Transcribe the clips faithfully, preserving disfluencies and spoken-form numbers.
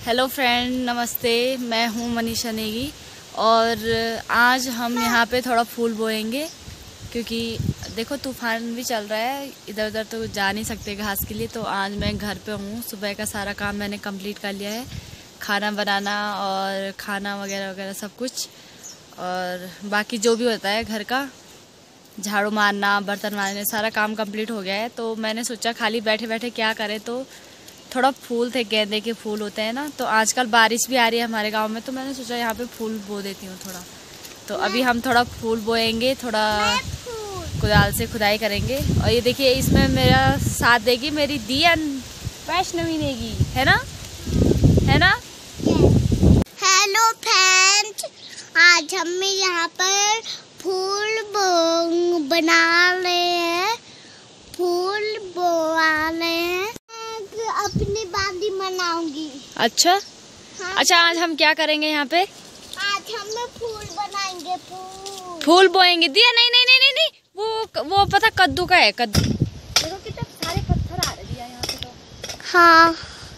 Hello friend, नमस्ते। मैं हूँ मनीषा नेगी और आज हम यहाँ पे थोड़ा फूल बोएंगे क्योंकि देखो तूफान भी चल रहा है, इधर उधर तो जा नहीं सकते घास के लिए। तो आज मैं घर पे हूँ, सुबह का सारा काम मैंने कंप्लीट कर लिया है, खाना बनाना और खाना वगैरह वगैरह सब कुछ, और बाकी जो भी होता है घर का, झाड़ू मारना, बर्तन मारने, सारा काम कंप्लीट हो गया है। तो मैंने सोचा खाली बैठे बैठे क्या करें, तो थोड़ा फूल थे, गेंदे के फूल होते हैं ना, तो आजकल बारिश भी आ रही है हमारे गांव में, तो मैंने सोचा यहाँ पे फूल बो देती हूँ थोड़ा। तो अभी हम थोड़ा फूल बोएंगे, थोड़ा कुदाल से खुदाई करेंगे। और ये देखिए, इसमें मेरा साथ देगी मेरी दियन वैष्णवी नेगी, है ना, है ना। हेलो फ्रेंड्स, आज हम यहाँ पर फूल बना रहे हैं, फूल बोआ रहे हैं, अपनी बांदी मनाऊंगी। अच्छा हाँ, अच्छा, आज हम क्या करेंगे यहाँ पे? आज हम फूल बनाएंगे, फूल फूल बोएंगे। दिया नहीं नहीं नहीं नहीं नहीं, वो वो पता कद्दू का है, कद्दू। देखो कितने सारे पत्थर आ रहे दिया यहाँ पे तो। हाँ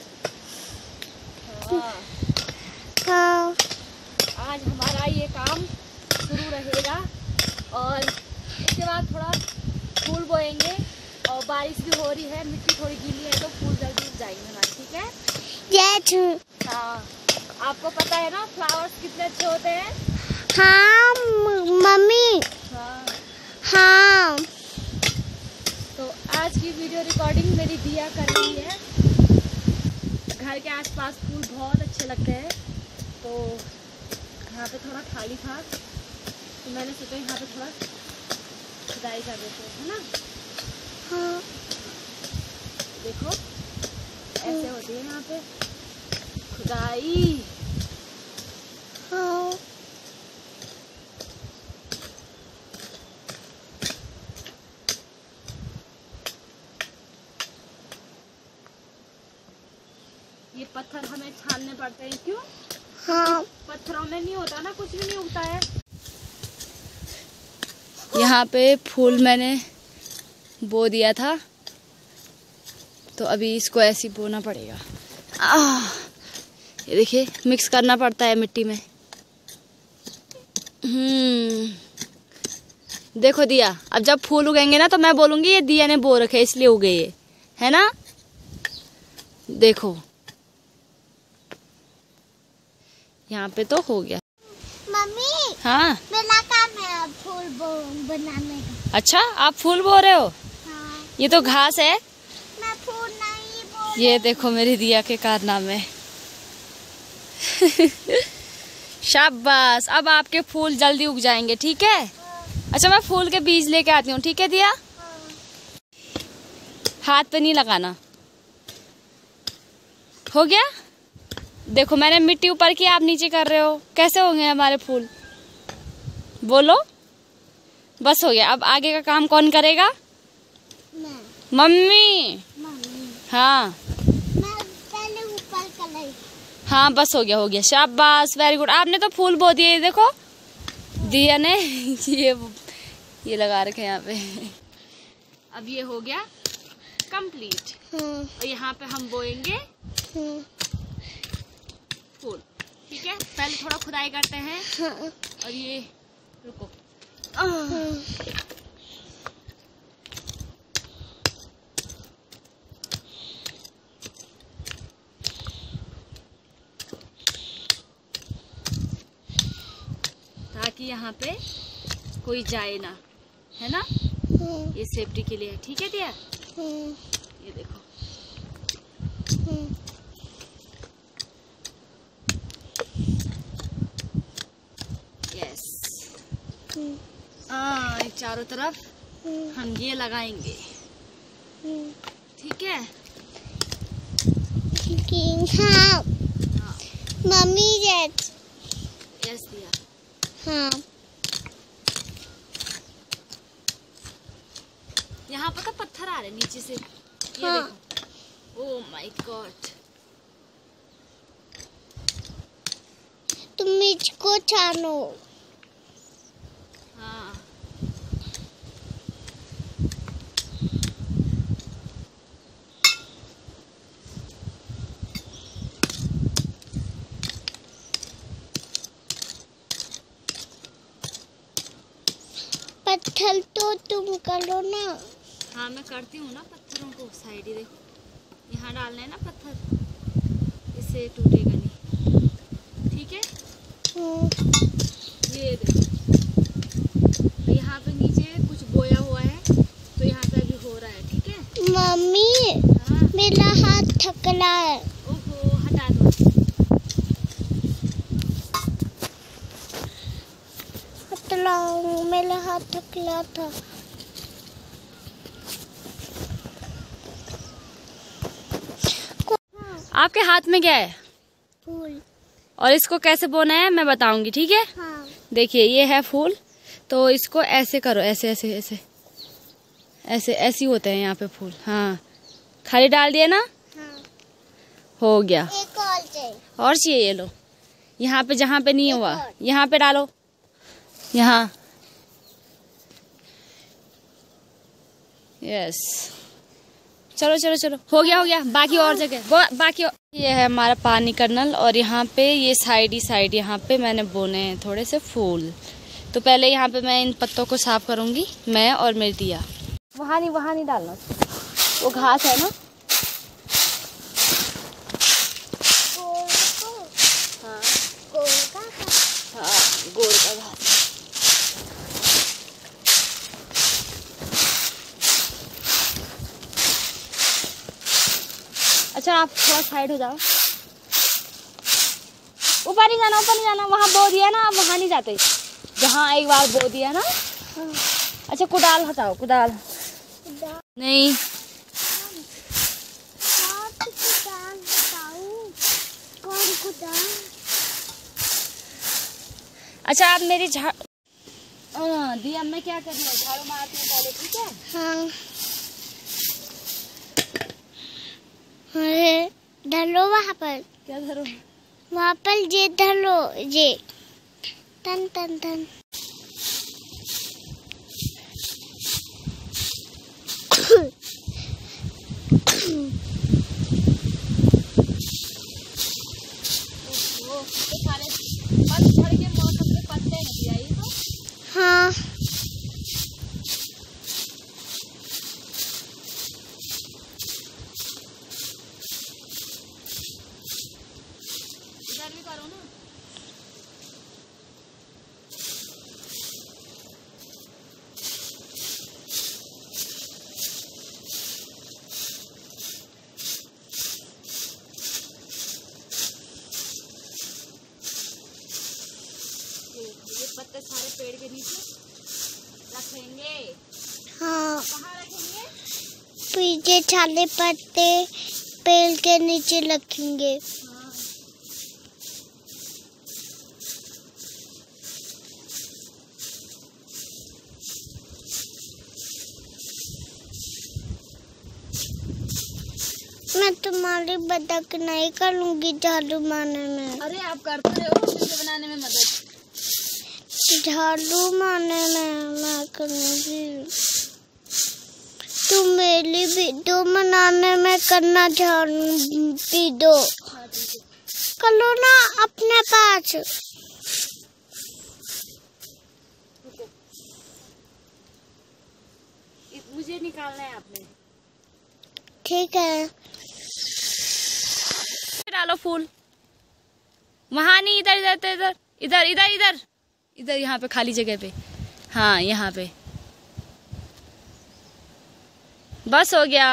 हाँ, हाँ। आज हमारा ये काम शुरू रहेगा और इसके बाद थोड़ा फूल बोएंगे। और बारिश भी हो रही है, मिट्टी थोड़ी गीली है, तो फूल जल्दी उग जाएंगे हमारे, ठीक है। yes. हाँ, आपको पता है ना फ्लावर्स कितने अच्छे होते हैं। हाँ मम्मी, हाँ हाँ। तो आज की वीडियो रिकॉर्डिंग मेरी दिया कर रही है। घर के आसपास फूल बहुत अच्छे लगते हैं, तो यहाँ पे थोड़ा खाली था, तो मैंने सोचा यहाँ पे थोड़ा खुदाई कर देते हैं, है ना। हाँ। देखो ऐसे होती है यहाँ पे खुदाई। हाँ। ये पत्थर हमें छानने पड़ते हैं, क्यों? हाँ। पत्थरों में नहीं होता ना, कुछ भी नहीं उगता है। यहाँ पे फूल मैंने बो दिया था, तो अभी इसको ऐसे ही बोना पड़ेगा। आह, ये देखिए, मिक्स करना पड़ता है मिट्टी में। हम्म, देखो दिया, अब जब फूल उगेंगे ना तो मैं बोलूंगी ये दिया ने बो रखे इसलिए उगे ये, है ना। देखो यहाँ पे तो हो गया। मम्मी, हाँ, मेरा काम है अब फूल बनाने का। अच्छा, आप फूल बो रहे हो? हाँ। ये तो घास है। मैं फूल नहीं बो। ये देखो मेरी दिया के कारनामे। शाबाश, अब आपके फूल जल्दी उग जाएंगे, ठीक है। अच्छा, मैं फूल के बीज लेके आती हूँ, ठीक है दिया। हाथ पे नहीं लगाना। हो गया। देखो मैंने मिट्टी ऊपर की, आप नीचे कर रहे हो, कैसे होंगे हमारे फूल? बोलो। बस हो गया, अब आगे का काम कौन करेगा? मैं। मम्मी। मम्मी। हाँ, मैं पहले ऊपर कर रही। हाँ बस हो गया, हो गया, शाबाश, वेरी गुड। आपने तो फूल बो दिए, देखो दिया ने ये ये लगा रखे यहाँ पे। अब ये हो गया कंप्लीट। और यहाँ पे हम बोएंगे फूल, ठीक है। पहले थोड़ा खुदाई करते हैं। हाँ। और ये रुको, ताकि यहाँ पे कोई जाए ना, है ना। ये सेफ्टी के लिए है, ठीक है दिया। ये देखो, यस। हाँ, चारों तरफ हम ये लगाएंगे, ठीक है। हाँ। हाँ, मम्मी यस। यस दिया। हाँ। यहाँ पर तो पत्थर आ रहे नीचे से, ये हाँ। देखो। Oh my god. तुम इसको छानो। हाँ, पत्थर तो तुम करो ना। हाँ मैं करती हूँ ना पत्थरों को। साइड ही देखो, यहाँ डालना है ना पत्थर, इससे टूटेगा नहीं। ठीक है। ये देखो, यहाँ पे नीचे कुछ बोया हुआ है, तो यहाँ पे अभी हो रहा है। ठीक है मम्मी। हाँ? मेरा हाथ थकला है। ओहो, हटा दो। हटलाऊं, मेरा हाथ थकला था। आपके हाथ में क्या है? फूल। और इसको कैसे बोना है मैं बताऊंगी। ठीक है। हाँ। देखिए ये है फूल, तो इसको ऐसे करो, ऐसे ऐसे ऐसे ऐसे ऐसे होते हैं यहाँ पे फूल। हाँ खाली डाल दिया ना। हाँ। हो गया। एक और चाहिए। और चाहिए? ये लो, यहाँ पे जहाँ पे नहीं हुआ यहाँ पे डालो। यहाँ यस, चलो चलो चलो, हो गया हो गया। बाकी और जगह बाकी और... ये है हमारा पानी का नल, और यहाँ पे ये साइड ही साइड यहाँ पे मैंने बोने हैं थोड़े से फूल। तो पहले यहाँ पे मैं इन पत्तों को साफ करूंगी, मैं और मेरी दिया। वहाँ नहीं वहाँ नहीं डालना, वो घास है ना। हाँ गोल का हाँ गोल का घास। अच्छा आप थोड़ा साइड हो जाओ। ऊपर नहीं जाना, ऊपर नहीं जाना। वहाँ बो दिया ना, आप वहाँ नहीं जाते जहाँ एक बार बो दिया ना। हाँ। अच्छा कुदाल हटाओ, कुदाल नहीं। कौन कुदाल? अच्छा आप मेरी झाड़ दिया, मैं क्या कर रही हूँ, झाड़ू मारती हूँ पहले। ठीक है। हाँ। अरे धरो वहाँ पर। क्या धरो? वहाँ पर ये धरो, ये तन तन तन। पतझड़ के मौसम में पत्ते नहीं आई तो। हाँ। इधर भी करो ना। ये पत्ते सारे पेड़ के नीचे रखेंगे। हाँ। कहाँ रखेंगे? पीछे छाले पत्ते पेड़ के नीचे रखेंगे। हाँ। मैं तुम्हारी मदद नहीं करूँगी झाड़ू मारने में। अरे आप करते रहे हो वीडियो बनाने में मदद। झाड़ू मारने में मैं करूँगी, तुम मेरी वीडियो बनाने में करना। झाड़ू पी दो कर लो ना अपने पास। मुझे निकालना है आपने। ठीक है। डालो फूल। वहाँ नहीं, इधर इधर इधर इधर इधर इधर इधर यहाँ पे खाली जगह पे। हाँ यहाँ पे बस हो गया।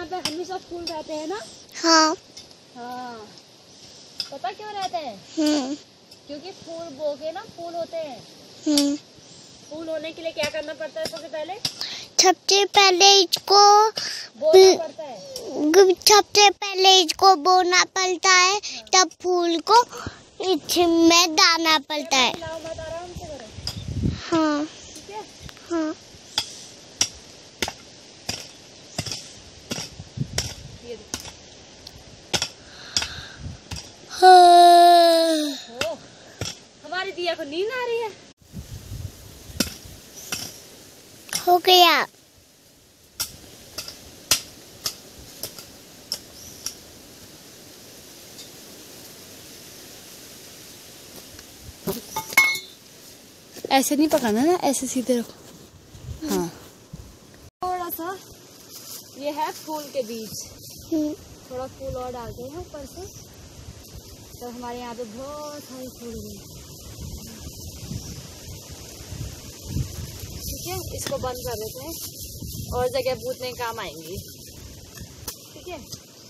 पे हमेशा फूल रहते हैं ना? हाँ हाँ, पता क्यों रहते हैं? हम्म क्योंकि फूल बोके ना फूल होते हैं। हम्म फूल होने के लिए क्या करना पड़ता है सबसे पहले? सबसे पहले इसको बोना पड़ता है। सबसे पहले इसको बोना पड़ता है, तब फूल को इसमें डालना पड़ता है। मत आराम से करो। हाँ ठीक है? हाँ ये देखो। हाँ ओ, हमारी दिया को नींद आ रही है। हो गया। ऐसे नहीं पकाना ना, ऐसे सीधे रखो। हाँ, थोड़ा सा ये है फूल के बीज, थोड़ा फूल और डालते हैं ऊपर से, तो हमारे यहाँ पे बहुत सारे फूल हैं। ठीक है, इसको बंद कर देते हैं और जगह पूछने काम आएंगी। ठीक है,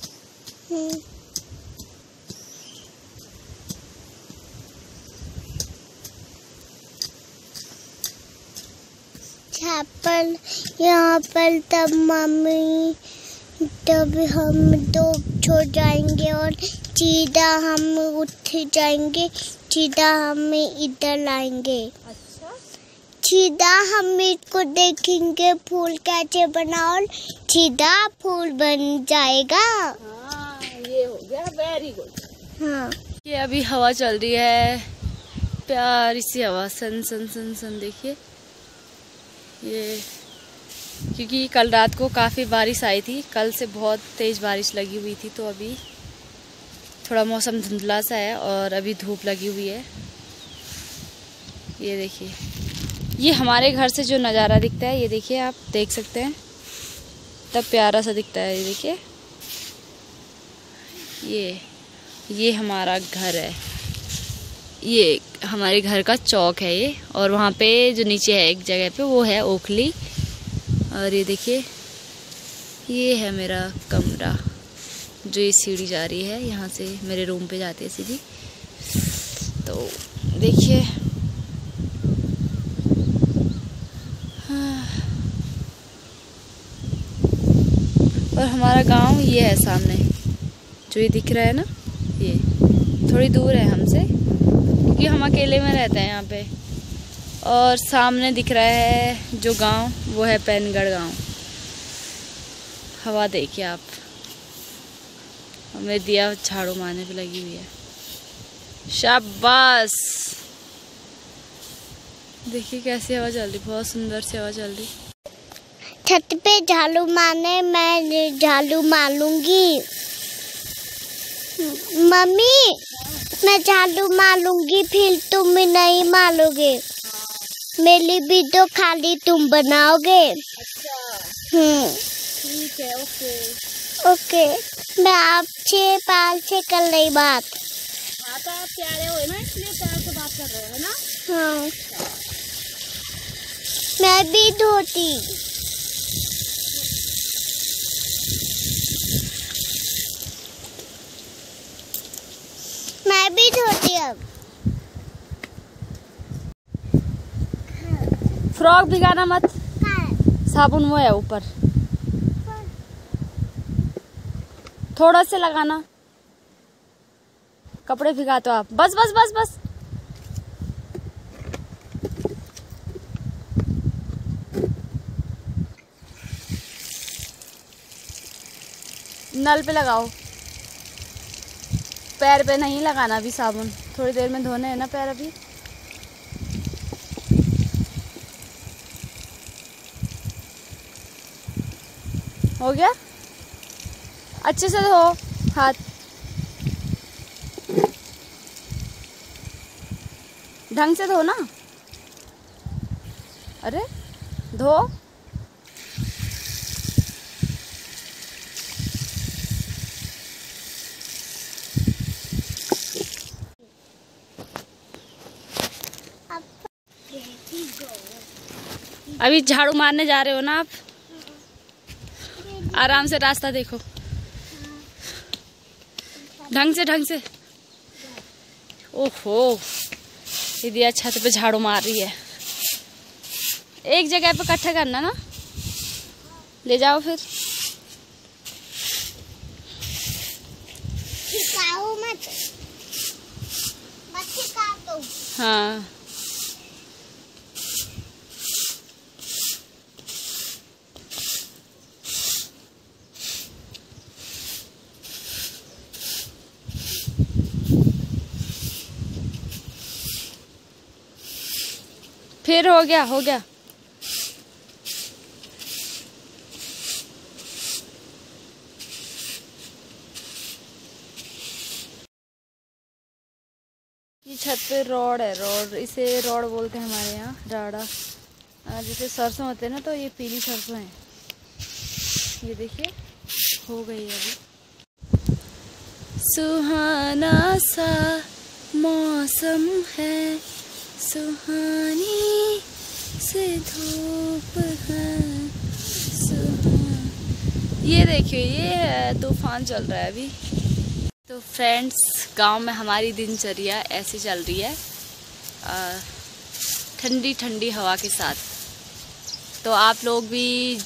यहाँ पर यहाँ पर तब मम्मी तब हम दो छो जाएंगे और सीधा हम उठ जाएंगे, सीधा हम इधर लाएंगे। अच्छा, सीधा हम इसको देखेंगे फूल कैसे बना और सीधा फूल बन जाएगा। हाँ ये हो गया, वेरी गुड। हाँ, ये अभी हवा चल रही है, प्यारी सी हवा, सन सन सन सन। देखिए ये, क्योंकि कल रात को काफ़ी बारिश आई थी, कल से बहुत तेज़ बारिश लगी हुई थी, तो अभी थोड़ा मौसम धुंधला सा है और अभी धूप लगी हुई है। ये देखिए, ये हमारे घर से जो नज़ारा दिखता है, ये देखिए, आप देख सकते हैं, तब प्यारा सा दिखता है। ये देखिए, ये ये हमारा घर है, ये हमारे घर का चौक है ये, और वहाँ पे जो नीचे है एक जगह पे, वो है ओखली। और ये देखिए, ये है मेरा कमरा, जो ये सीढ़ी जा रही है, यहाँ से मेरे रूम पे जाती है सीधी। तो देखिए, हाँ। और हमारा गांव ये है सामने, जो ये दिख रहा है ना, ये थोड़ी दूर है हमसे, क्योंकि हम अकेले में रहते हैं यहाँ पे। और सामने दिख रहा है जो गांव, वो है पैनगढ़ गांव। हवा देखिए आप, हमें दिया झाड़ू मारने पे लगी हुई है। शाबाश, देखिए कैसी हवा चल रही, बहुत सुंदर सी हवा चल रही। छत पे झाड़ू मारने मैं झाड़ू मारूंगी। मम्मी मैं झाड़ू मारूंगी, फिर तुम नहीं मारोगे। मेरी वीडियो खाली तुम बनाओगे। अच्छा हम्म ठीक है, ओके ओके। मैं आपसे पाल से कर रही बात। हाँ, तो आप प्यारे हो ना, इसलिए प्यार से बात कर रहे हो ना। हाँ, मैं भी धोती। मैं भी धोती अब। फ्रॉक भिगाना मत, साबुन वो है ऊपर, थोड़ा से लगाना, कपड़े भिगा तो आप। बस बस बस बस, नल पे लगाओ, पैर पे नहीं लगाना अभी साबुन, थोड़ी देर में धोने हैं ना पैर अभी। हो गया, अच्छे से धो हाथ, ढंग से धो ना। अरे धो, अभी झाड़ू मारने जा रहे हो ना आप? आराम से रास्ता देखो, ढंग से ढंग से। ओहो, दीदी छत पे झाड़ू मार रही है। एक जगह पे इकट्ठा करना ना, ले जाओ फिर। मत, मत काटो। हाँ, फिर हो गया हो गया। ये छत पे रोड है, रोड, इसे रोड बोलते हैं हमारे यहाँ, राड़ा। जैसे सरसों होते हैं ना, तो ये पीली सरसों है। ये देखिए हो गई है अभी। सुहाना सा मौसम है, सुहानी से धूप है, सुहान। ये देखिए, ये तूफान चल रहा है अभी। तो फ्रेंड्स, गांव में हमारी दिनचर्या ऐसे चल रही है, ठंडी ठंडी हवा के साथ। तो आप लोग भी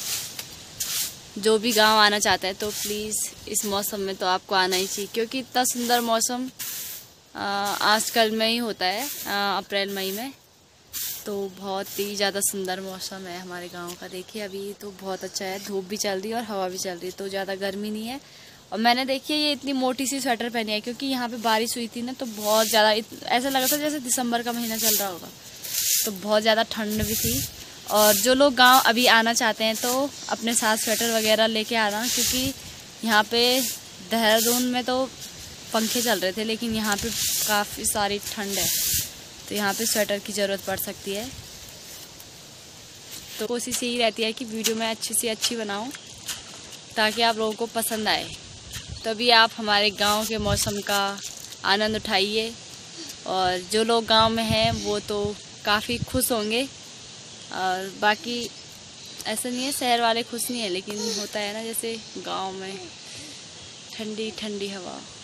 जो भी गांव आना चाहते हैं तो प्लीज़ इस मौसम में तो आपको आना ही चाहिए, क्योंकि इतना सुंदर मौसम आजकल में ही होता है, अप्रैल मई में। तो बहुत ही ज़्यादा सुंदर मौसम है हमारे गांव का। देखिए अभी तो बहुत अच्छा है, धूप भी चल रही है और हवा भी चल रही है, तो ज़्यादा गर्मी नहीं है। और मैंने देखिए ये इतनी मोटी सी स्वेटर पहनी है, क्योंकि यहाँ पे बारिश हुई थी ना, तो बहुत ज़्यादा ऐसा लगा था जैसे दिसंबर का महीना चल रहा होगा, तो बहुत ज़्यादा ठंड भी थी। और जो लोग गांव अभी आना चाहते हैं तो अपने साथ स्वेटर वगैरह लेके आना, क्योंकि यहाँ पे देहरादून में तो पंखे चल रहे थे, लेकिन यहाँ पे काफ़ी सारी ठंड है, तो यहाँ पे स्वेटर की ज़रूरत पड़ सकती है। तो कोशिश यही रहती है कि वीडियो मैं अच्छी से अच्छी बनाऊँ ताकि आप लोगों को पसंद आए। तभी आप हमारे गांव के मौसम का आनंद उठाइए। और जो लोग गांव में हैं वो तो काफ़ी खुश होंगे, और बाकी ऐसा नहीं है शहर वाले खुश नहीं है, लेकिन होता है ना जैसे गांव में ठंडी ठंडी हवा।